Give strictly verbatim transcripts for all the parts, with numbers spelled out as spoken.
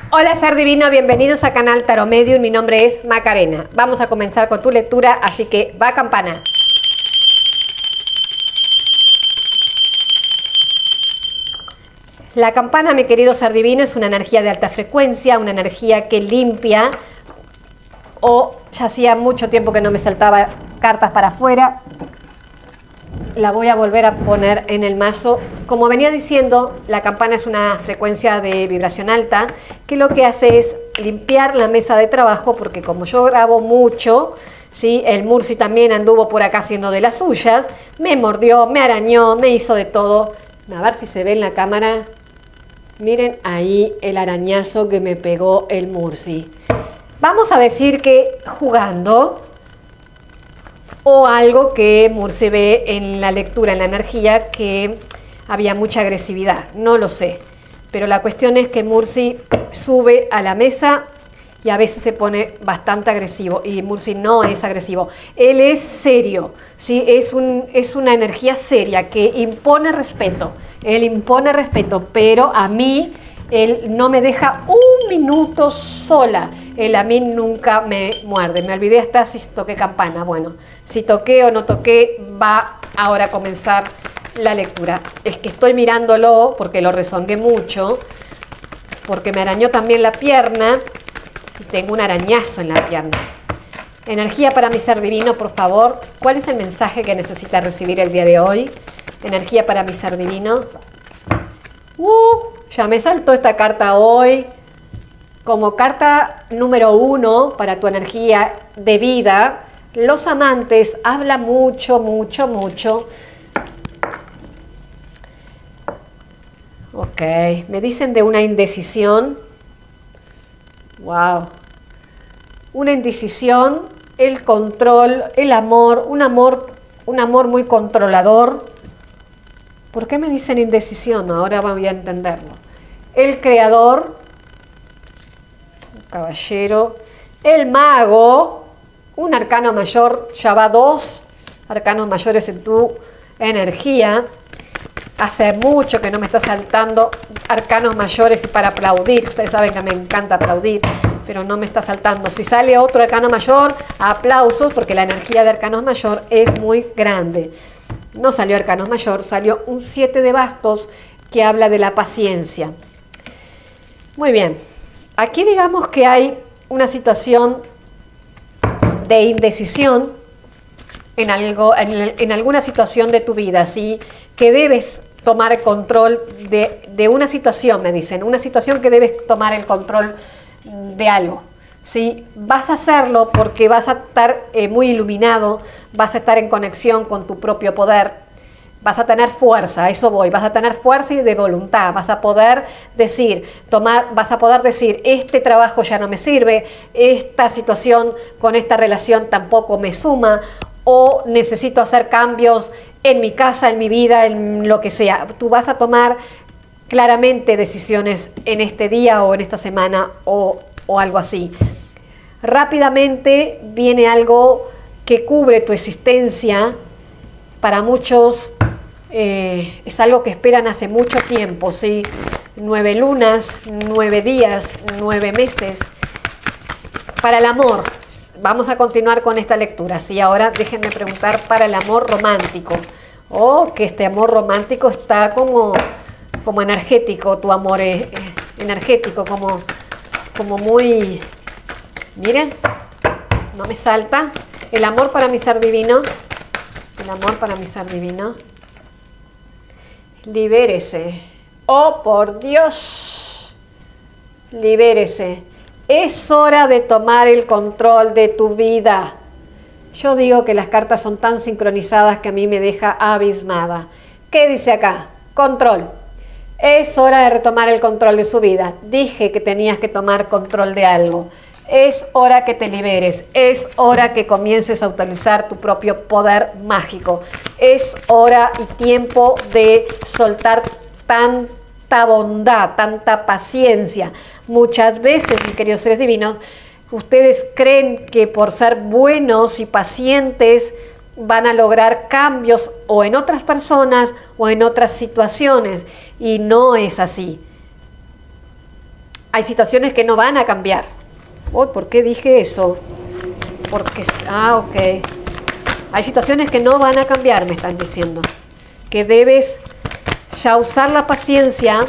Hola ser divino, bienvenidos a Canal Tarot Medium, mi nombre es Macarena. Vamos a comenzar con tu lectura, así que va campana. La campana, mi querido ser divino, es una energía de alta frecuencia, una energía que limpia, o ya hacía mucho tiempo que no me saltaba cartas para afuera. La voy a volver a poner en el mazo. Como venía diciendo, la campana es una frecuencia de vibración alta que lo que hace es limpiar la mesa de trabajo, porque como yo grabo mucho, ¿sí? El Murci también anduvo por acá haciendo de las suyas, me mordió, me arañó, me hizo de todo. A ver si se ve en la cámara. Miren ahí el arañazo que me pegó el Murci. Vamos a decir que jugando, o algo que Murci ve en la lectura, en la energía, que había mucha agresividad, no lo sé. Pero la cuestión es que Murci sube a la mesa y a veces se pone bastante agresivo, y Murci no es agresivo, él es serio, ¿sí? Es, un, es una energía seria que impone respeto, él impone respeto, pero a mí él no me deja un minuto sola. Él a mí nunca me muerde. Me olvidé hasta si toqué campana. Bueno, si toqué o no toqué, va ahora a comenzar la lectura. Es que estoy mirándolo porque lo rezongué mucho, porque me arañó también la pierna y tengo un arañazo en la pierna. Energía para mi ser divino, por favor. ¿Cuál es el mensaje que necesita recibir el día de hoy? Energía para mi ser divino. Uh, ya me saltó esta carta hoy. Como carta número uno para tu energía de vida, los amantes habla mucho, mucho, mucho. Ok, me dicen de una indecisión. Wow. Una indecisión, el control, el amor, un amor, un amor muy controlador. ¿Por qué me dicen indecisión? Ahora voy a entenderlo. El creador, caballero, el mago, un arcano mayor, ya va dos arcanos mayores en tu energía. Hace mucho que no me está saltando arcanos mayores y para aplaudir. Ustedes saben que me encanta aplaudir, pero no me está saltando. Si sale otro arcano mayor, aplausos, porque la energía de arcanos mayor es muy grande. No salió arcanos mayor, salió un siete de bastos que habla de la paciencia. Muy bien. Aquí digamos que hay una situación de indecisión en, algo, en, en alguna situación de tu vida, ¿sí? Que debes tomar el control de, de una situación, me dicen, una situación que debes tomar el control de algo, ¿sí? Vas a hacerlo porque vas a estar eh, muy iluminado, vas a estar en conexión con tu propio poder. Vas a tener fuerza, a eso voy, vas a tener fuerza y de voluntad, vas a poder decir, tomar, vas a poder decir, este trabajo ya no me sirve, esta situación con esta relación tampoco me suma, o necesito hacer cambios en mi casa, en mi vida, en lo que sea. Tú vas a tomar claramente decisiones en este día o en esta semana o, o algo así. Rápidamente viene algo que cubre tu existencia. Para muchos eh, es algo que esperan hace mucho tiempo, ¿sí? Nueve lunas, nueve días, nueve meses. Para el amor, vamos a continuar con esta lectura, ¿sí? Ahora déjenme preguntar para el amor romántico. Oh, que este amor romántico está como, como energético, tu amor es, es energético, como, como muy... Miren, no me salta. El amor para mi ser divino. El amor para mi ser divino. Libérese. Oh, por Dios. Libérese. Es hora de tomar el control de tu vida. Yo digo que las cartas son tan sincronizadas que a mí me deja abismada. ¿Qué dice acá? Control. Es hora de retomar el control de su vida. Dije que tenías que tomar control de algo. Es hora que te liberes, es hora que comiences a utilizar tu propio poder mágico. Es hora y tiempo de soltar tanta bondad, tanta paciencia. Muchas veces, mis queridos seres divinos, ustedes creen que por ser buenos y pacientes van a lograr cambios o en otras personas o en otras situaciones, y no es así. Hay situaciones que no van a cambiar. Oh, ¿por qué dije eso? Porque, ah, ok. Hay situaciones que no van a cambiar, me están diciendo. Que debes ya usar la paciencia.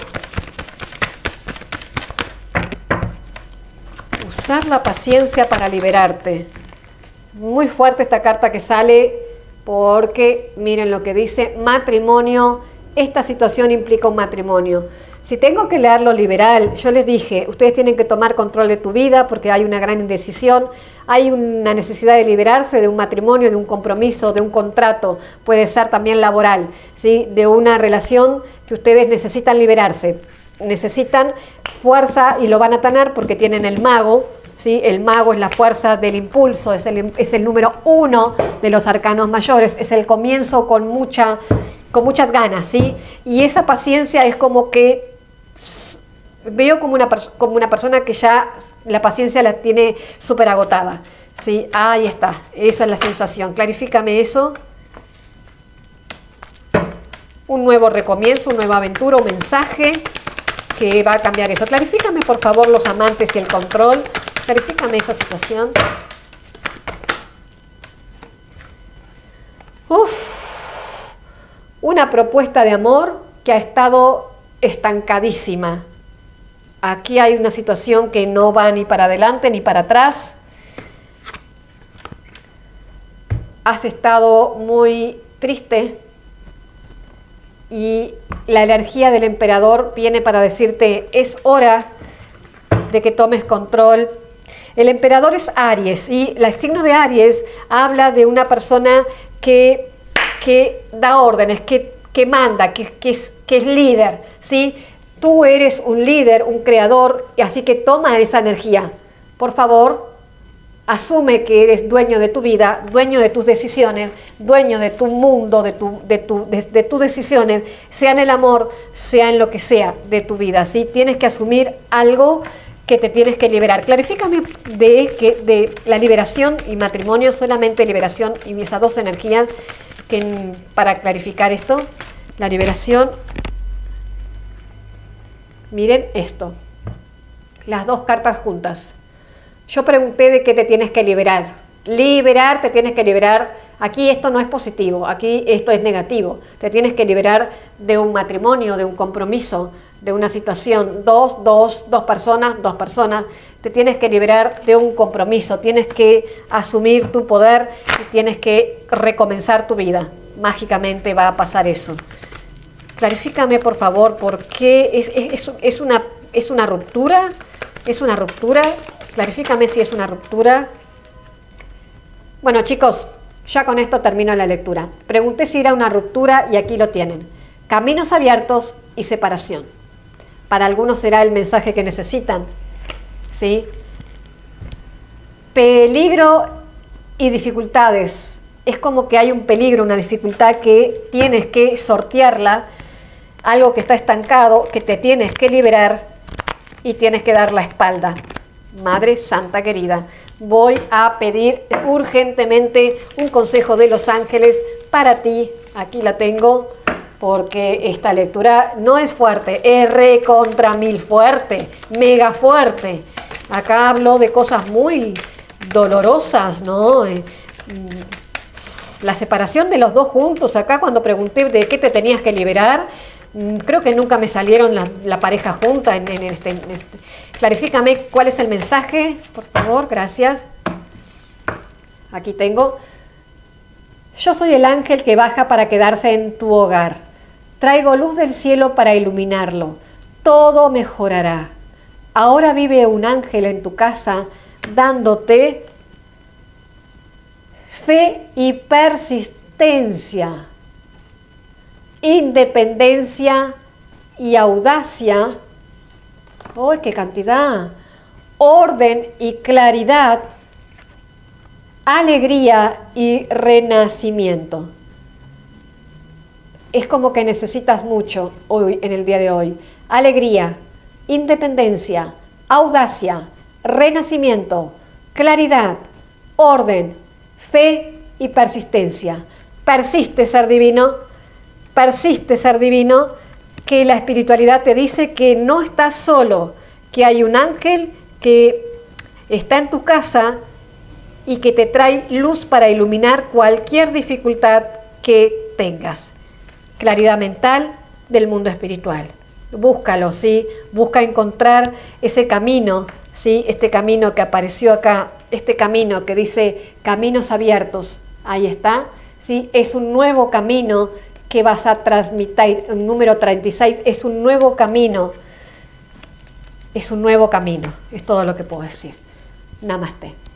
Usar la paciencia para liberarte. Muy fuerte esta carta que sale porque, miren lo que dice, matrimonio. Esta situación implica un matrimonio. Si tengo que leer lo liberal, yo les dije, ustedes tienen que tomar control de tu vida porque hay una gran indecisión, hay una necesidad de liberarse de un matrimonio, de un compromiso, de un contrato, puede ser también laboral, ¿sí? De una relación que ustedes necesitan liberarse, necesitan fuerza y lo van a tener porque tienen el mago, ¿sí? El mago es la fuerza del impulso, es el, es el número uno de los arcanos mayores, es el comienzo con mucha... con muchas ganas, ¿sí? Y esa paciencia es como que veo como una, como una persona que ya la paciencia la tiene súper agotada, ¿sí? Ahí está, esa es la sensación. Clarifícame eso. Un nuevo recomienzo, una nueva aventura, un mensaje que va a cambiar eso. Clarifícame, por favor, los amantes y el control. Clarifícame esa situación. Uf. Una propuesta de amor que ha estado estancadísima. Aquí hay una situación que no va ni para adelante ni para atrás. Has estado muy triste y la energía del emperador viene para decirte, es hora de que tomes control. El emperador es Aries y el signo de Aries habla de una persona que, que da órdenes, que, que manda, que, que, es, que es líder, ¿sí? Tú eres un líder, un creador, y así que toma esa energía. Por favor, asume que eres dueño de tu vida, dueño de tus decisiones, dueño de tu mundo, de, tu, de, tu, de, de tus decisiones, sea en el amor, sea en lo que sea de tu vida, ¿sí? Tienes que asumir algo que te tienes que liberar. Clarifícame de, que, de la liberación y matrimonio, solamente liberación y esas dos energías que, para clarificar esto, la liberación. Miren esto, las dos cartas juntas. Yo pregunté de qué te tienes que liberar. Liberar, te tienes que liberar. Aquí esto no es positivo, aquí esto es negativo. Te tienes que liberar de un matrimonio, de un compromiso, de una situación. Dos, dos, dos personas, dos personas. Te tienes que liberar de un compromiso. Tienes que asumir tu poder y tienes que recomenzar tu vida. Mágicamente va a pasar eso. Clarifícame, por favor, por qué es, es, es, una, es una ruptura. ¿Es una ruptura? Clarifícame si es una ruptura. Bueno, chicos, ya con esto termino la lectura. Pregunté si era una ruptura y aquí lo tienen. Caminos abiertos y separación. Para algunos será el mensaje que necesitan, ¿sí? Peligro y dificultades. Es como que hay un peligro, una dificultad que tienes que sortearla. Algo que está estancado, que te tienes que liberar y tienes que dar la espalda. Madre Santa querida, voy a pedir urgentemente un consejo de los ángeles para ti. Aquí la tengo, porque esta lectura no es fuerte, es recontra mil fuerte, mega fuerte. Acá hablo de cosas muy dolorosas, ¿no? Eh, la separación de los dos juntos. Acá cuando pregunté de qué te tenías que liberar, creo que nunca me salieron la, la pareja junta en, en, este, en este. Clarifícame cuál es el mensaje, por favor, gracias. Aquí tengo. Yo soy el ángel que baja para quedarse en tu hogar. Traigo luz del cielo para iluminarlo. Todo mejorará. Ahora vive un ángel en tu casa dándote fe y persistencia, independencia y audacia. ¡Uy, qué cantidad! Orden y claridad, alegría y renacimiento. Es como que necesitas mucho hoy, en el día de hoy. Alegría, independencia, audacia, renacimiento, claridad, orden, fe y persistencia. Persiste, ser divino. Persiste, ser divino, que la espiritualidad te dice que no estás solo, que hay un ángel que está en tu casa y que te trae luz para iluminar cualquier dificultad que tengas. Claridad mental del mundo espiritual. Búscalo, ¿sí? Busca encontrar ese camino, ¿sí? Este camino que apareció acá, este camino que dice caminos abiertos, ahí está, ¿sí? Es un nuevo camino que vas a transmitir, el número treinta y seis es un nuevo camino, es un nuevo camino, es todo lo que puedo decir. Namaste.